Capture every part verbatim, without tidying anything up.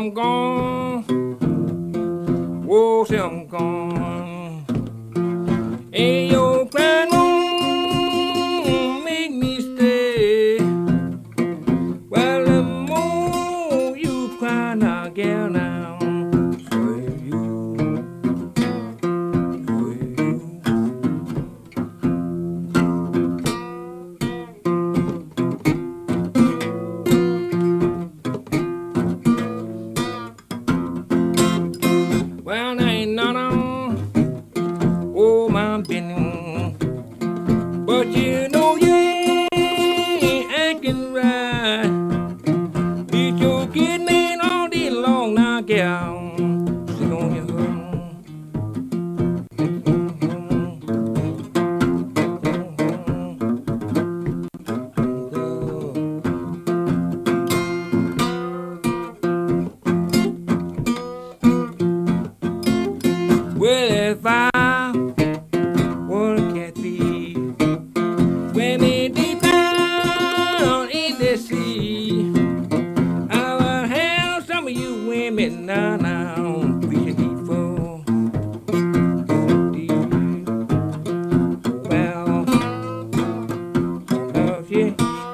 I'm gone, oh, say I'm gone, ain't your crying won't make me stay. Well, the more you cry now, gal, now, for you, for you. Well, there ain't none on, oh, my business, but you know you ain't acting right. Did you get me all day long now, gal? Sit on your home. Well, if I were a catfish, swimming deep down in the sea, I would have some of you women now, now, fishing deep for deep. Well, love you.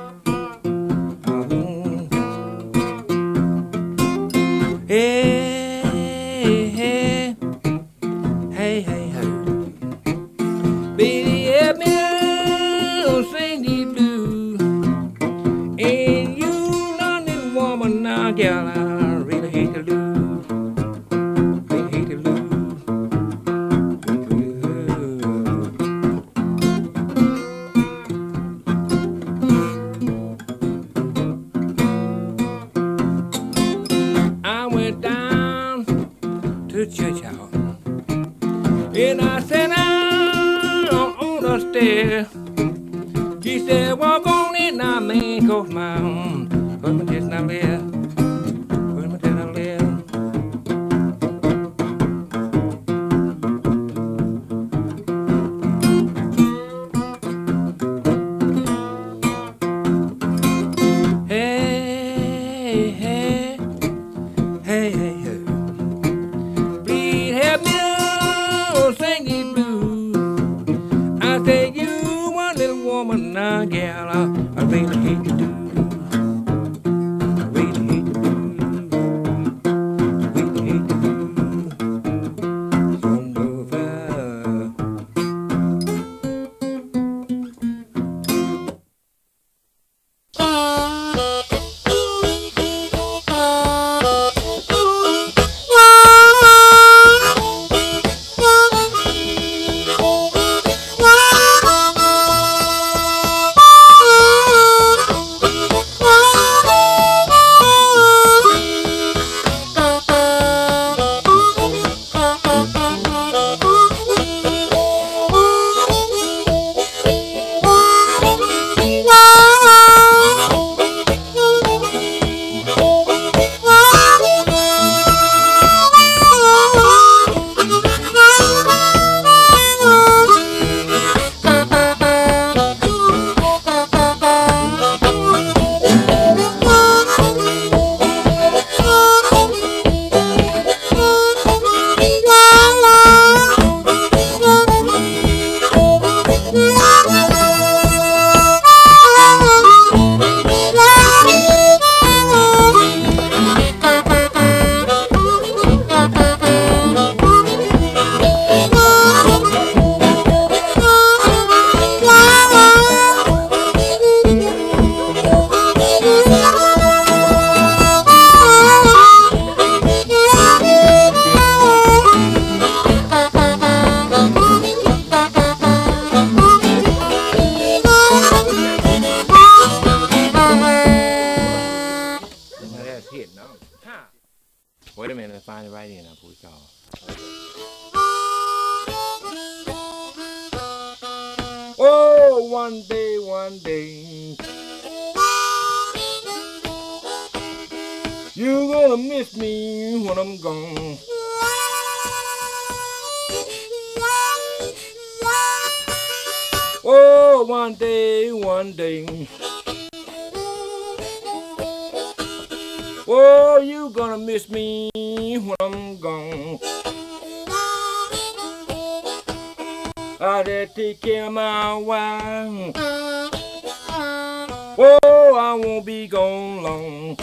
Hey, hey, hey, hey, hey. Baby, help me out, sing the blues. And you London woman now, gal, I really hate to lose. Really hate to lose. I went down to the church house, and I sat down on the stair. She said, walk on in now, man, cause my um, husband just not there. Husband just not there. Hey, hey, hey, hey, hey. Please help me out, sing the blues. I said, you one little woman now, gal, I, I really hate to do. I really hate to do. I really hate to do. Some lover. Wait a minute, let's find it right in. I'll put it call. Oh, one day, one day, you're gonna miss me when I'm gone. Oh, one day, one day. Oh, you gonna miss me when I'm gone. I did take care of my wife. Oh, I won't be gone long.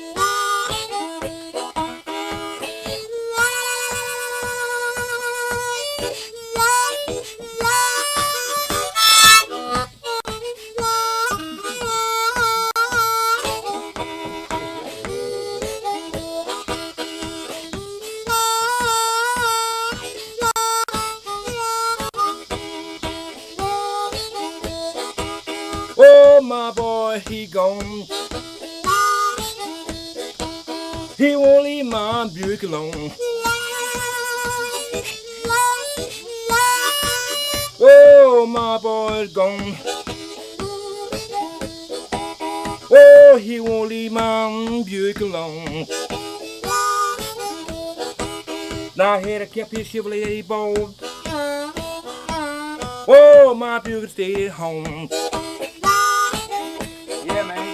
Oh, my boy, he gone. He won't leave my Buick alone. Oh, my boy's gone. Oh, he won't leave my Buick alone. Now I had to keep his Chevrolet bold. Oh, my Buick stayed at home. Yeah, man.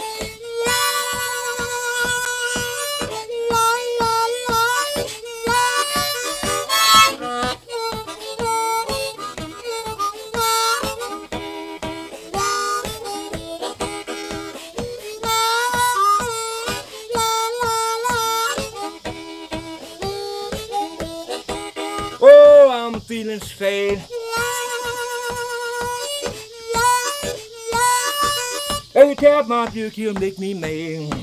Oh, I'm feeling sad. Every time my Buick, he'll make me mad.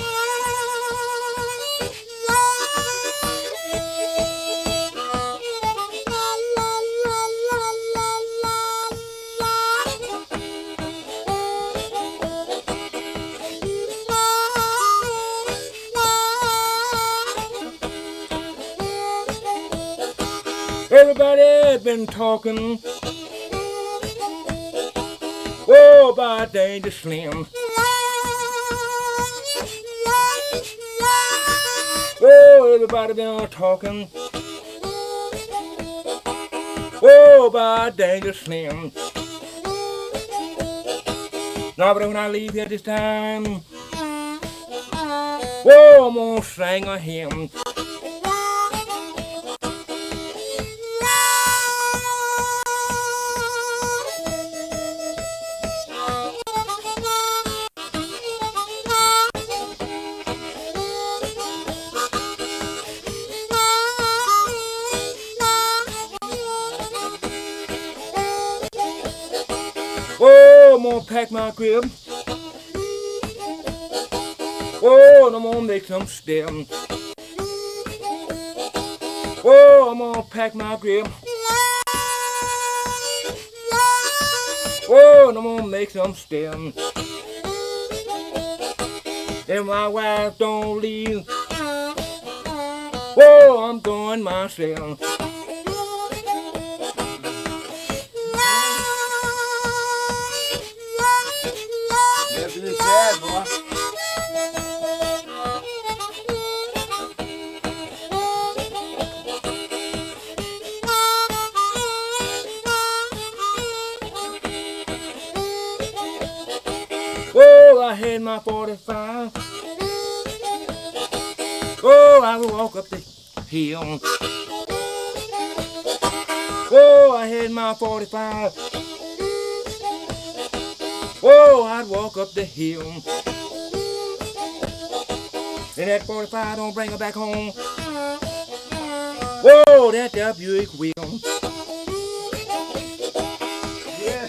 Everybody been talking, oh, about Danger Slim. Oh, everybody been talking, oh, about Danger Slim. Now, but when I leave here this time, oh, I'm gonna sing a hymn. Oh, I'm gonna pack my crib. Oh, and I'm gonna make some stem. Oh, I'm gonna pack my crib. Oh, and I'm gonna make some stem. If my wife don't leave, oh, I'm going myself. Sad, boy. Oh, I had my forty-five. Oh, I would walk up the hill. Oh, I had my forty-five. Oh, I'd walk up the hill. And that forty-five don't bring her back home. Whoa, that there Buick wheel. Yeah.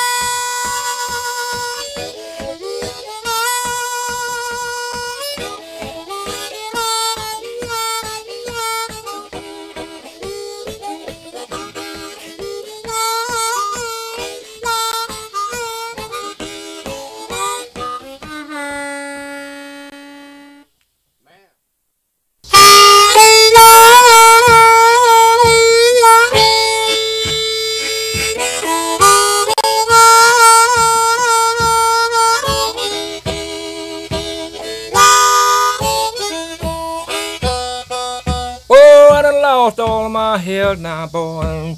Lost all of my health now, boy.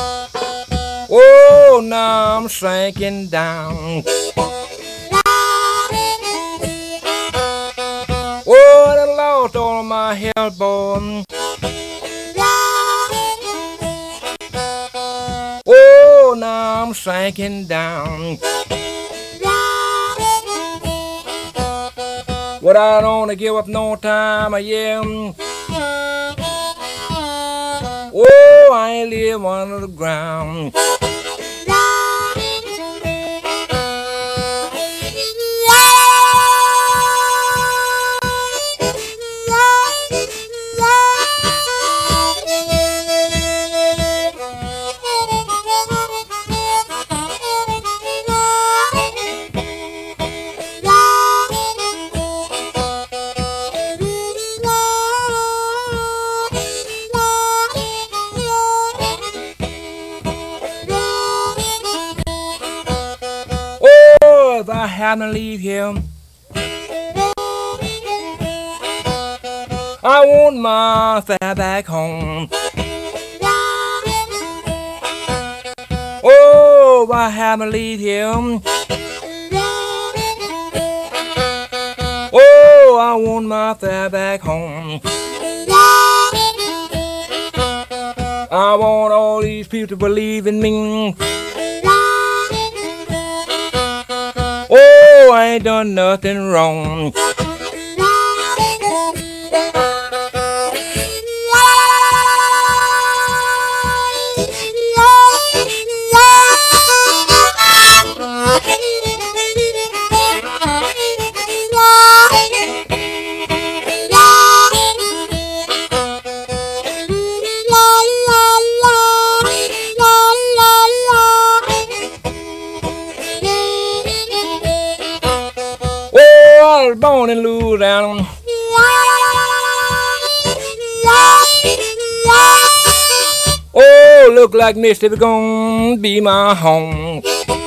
Oh, now I'm sinking down. lost all of my health, boy. Oh, now I'm sinking down. But I don't wanna give up no time, yeah. Oh, I ain't live under the ground. If I happen to leave here, I want my fare back home. Oh, if I happen to leave here, oh, I want my fare back home. I want all these people to believe in me. Oh, I ain't done nothing wrong. I was born in Louisiana. Oh, look like Mississippi gonna be my home.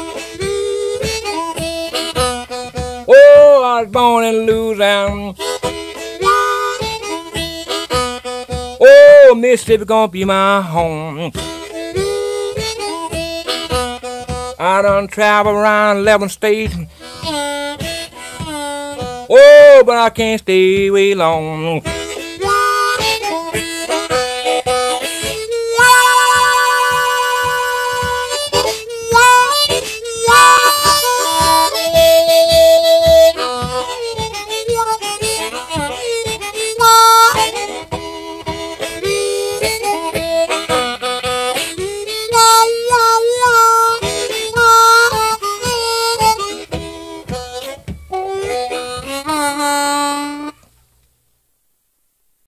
Oh, I was born in Louisiana. Oh, Mississippi gonna be my home. I done travel around eleven states. Oh, but I can't stay way long.